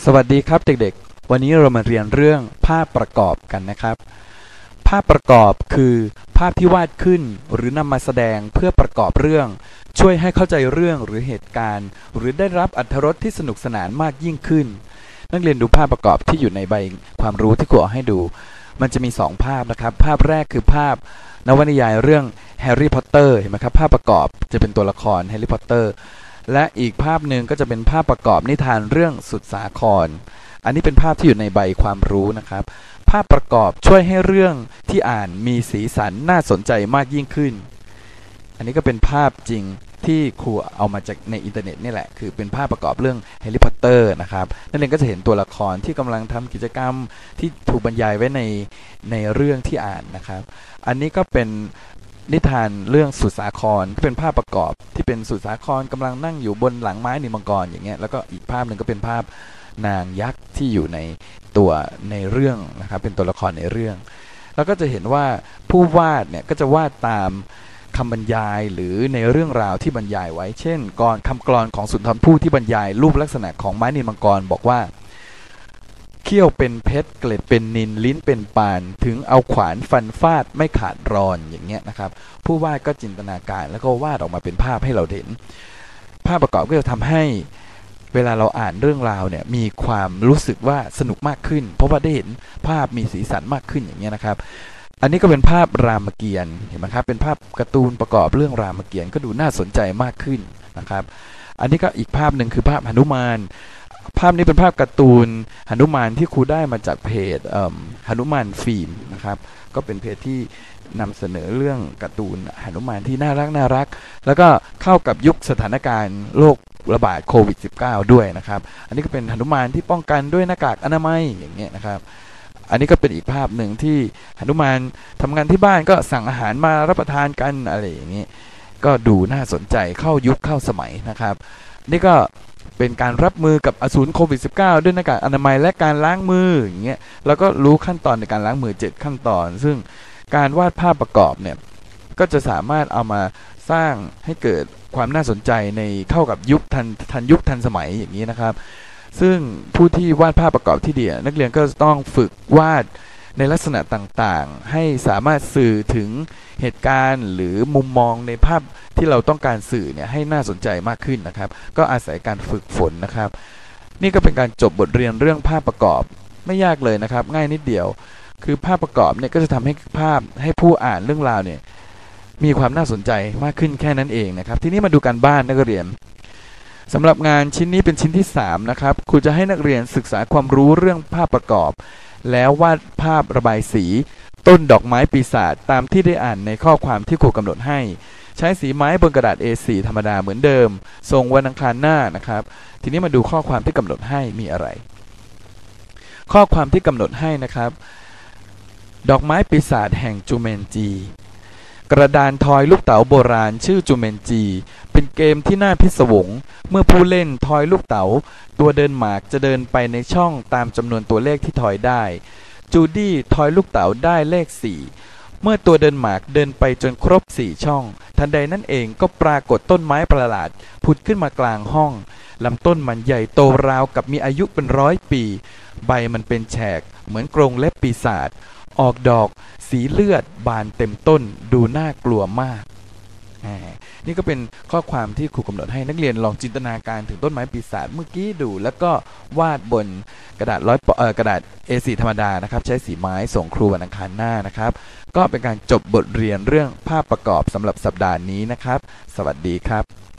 สวัสดีครับเด็กๆวันนี้เรามาเรียนเรื่องภาพประกอบกันนะครับภาพประกอบคือภาพที่วาดขึ้นหรือนำมาแสดงเพื่อประกอบเรื่องช่วยให้เข้าใจเรื่องหรือเหตุการณ์หรือได้รับอรรถรสที่สนุกสนานมากยิ่งขึ้นนักเรียนดูภาพประกอบที่อยู่ในใบความรู้ที่ครูเอาให้ดูมันจะมี2ภาพนะครับภาพแรกคือภาพนวนิยายเรื่องแฮร์รี่พอตเตอร์เห็นไหมครับภาพประกอบจะเป็นตัวละครแฮร์รี่พอตเตอร์และอีกภาพหนึ่งก็จะเป็นภาพประกอบนิทานเรื่องสุดสาครอันนี้เป็นภาพที่อยู่ในใบความรู้นะครับภาพประกอบช่วยให้เรื่องที่อ่านมีสีสันน่าสนใจมากยิ่งขึ้นอันนี้ก็เป็นภาพจริงที่ครูเอามาจากในอินเทอร์เน็ตนี่แหละคือเป็นภาพประกอบเรื่องแฮร์รี่พอตเตอร์นะครับนักเรียนก็จะเห็นตัวละครที่กำลังทำกิจกรรมที่ถูกบรรยายไว้ในเรื่องที่อ่านนะครับอันนี้ก็เป็นนิทานเรื่องสุดสาครที่เป็นภาพประกอบที่เป็นสุดสาครกำลังนั่งอยู่บนหลังไม้นิมังกรอย่างเงี้ยแล้วก็อีกภาพหนึ่งก็เป็นภาพนางยักษ์ที่อยู่ในตัวในเรื่องนะครับเป็นตัวละครในเรื่องแล้วก็จะเห็นว่าผู้วาดเนี่ยก็จะวาดตามคำบรรยายหรือในเรื่องราวที่บรรยายไว้เช่นคำกลอนของสุนทรภู่ที่บรรยายรูปลักษณะของไม้นิลมังกรบอกว่าเขี้ยวเป็นเพชรเกล็ดเป็นนิลลิ้นเป็นปานถึงเอาขวานฟันฟาดไม่ขาดรอนอย่างเงี้ยนะครับผู้วาดก็จินตนาการแล้วก็วาดออกมาเป็นภาพให้เราเห็นภาพประกอบก็จะทำให้เวลาเราอ่านเรื่องราวเนี่ยมีความรู้สึกว่าสนุกมากขึ้นเพราะว่าได้เห็นภาพมีสีสันมากขึ้นอย่างเงี้ยนะครับอันนี้ก็เป็นภาพรามเกียรติ์เห็นไหมครับเป็นภาพการ์ตูนประกอบเรื่องรามเกียรติ์ก็ดูน่าสนใจมากขึ้นนะครับอันนี้ก็อีกภาพหนึ่งคือภาพหนุมานภาพนี้เป็นภาพการ์ตูนหนุมานที่ครูได้มาจากเพจหนุมานฟิล์มนะครับก็เป็นเพจที่นำเสนอเรื่องการ์ตูนหนุมานที่น่ารักแล้วก็เข้ากับยุคสถานการณ์โรคระบาดโควิด -19 ด้วยนะครับอันนี้ก็เป็นหนุมานที่ป้องกันด้วยหน้ากากอนามัยอย่างเงี้ยนะครับอันนี้ก็เป็นอีกภาพหนึ่งที่หนุมานทำงานที่บ้านก็สั่งอาหารมารับประทานกันอะไรอย่างนี้ก็ดูน่าสนใจเข้ายุคเข้าสมัยนะครับนี่ก็เป็นการรับมือกับอสูรโควิด -19 ด้วยหน้ากากอนามัยและการล้างมืออย่างเงี้ยแล้วก็รู้ขั้นตอนในการล้างมือ7ขั้นตอนซึ่งการวาดภาพประกอบเนี่ยก็จะสามารถเอามาสร้างให้เกิดความน่าสนใจในเข้ากับยุคทันยุคทันสมัยอย่างนี้นะครับซึ่งผู้ที่วาดภาพประกอบที่ดีนักเรียนก็ต้องฝึกวาดในลักษณะต่างๆให้สามารถสื่อถึงเหตุการณ์หรือมุมมองในภาพที่เราต้องการสื่อเนี่ยให้น่าสนใจมากขึ้นนะครับก็อาศัยการฝึกฝนนะครับนี่ก็เป็นการจบบทเรียนเรื่องภาพประกอบไม่ยากเลยนะครับง่ายนิดเดียวคือภาพประกอบเนี่ยก็จะทำให้ภาพให้ผู้อ่านเรื่องราวเนี่ยมีความน่าสนใจมากขึ้นแค่นั้นเองนะครับทีนี้มาดูการบ้านนักเรียนสำหรับงานชิ้นนี้เป็นชิ้นที่3นะครับครูจะให้นักเรียนศึกษาความรู้เรื่องภาพประกอบแล้ววาดภาพระบายสีต้นดอกไม้ปีศาจตามที่ได้อ่านในข้อความที่ครูกำหนดให้ใช้สีไม้บนกระดาษ A4 ธรรมดาเหมือนเดิมส่งวันอังคารหน้านะครับทีนี้มาดูข้อความที่กำหนดให้มีอะไรข้อความที่กำหนดให้นะครับดอกไม้ปีศาจแห่งจูเมนจีกระดานทอยลูกเต๋าโบราณชื่อจูเมนจีเป็นเกมที่น่าพิศวงเมื่อผู้เล่นทอยลูกเต๋าตัวเดินหมากจะเดินไปในช่องตามจำนวนตัวเลขที่ทอยได้จูดี้ทอยลูกเต๋าได้เลข4เมื่อตัวเดินหมากเดินไปจนครบ4ช่องทันใดนั่นเองก็ปรากฏต้นไม้ประหลาดผุดขึ้นมากลางห้องลำต้นมันใหญ่โตราวกับมีอายุเป็น100 ปีใบมันเป็นแฉกเหมือนกรงเล็บปีศาจออกดอกสีเลือดบานเต็มต้นดูน่ากลัวมากนี่ก็เป็นข้อความที่ครูกำหนดให้นักเรียนลองจินตนาการถึงต้นไม้ปีศาจเมื่อกี้ดูแล้วก็วาดบนกระดาษกระดาษ A4 ธรรมดานะครับใช้สีไม้ส่งครูวันอังคารหน้านะครับก็เป็นการจบบทเรียนเรื่องภาพประกอบสำหรับสัปดาห์นี้นะครับสวัสดีครับ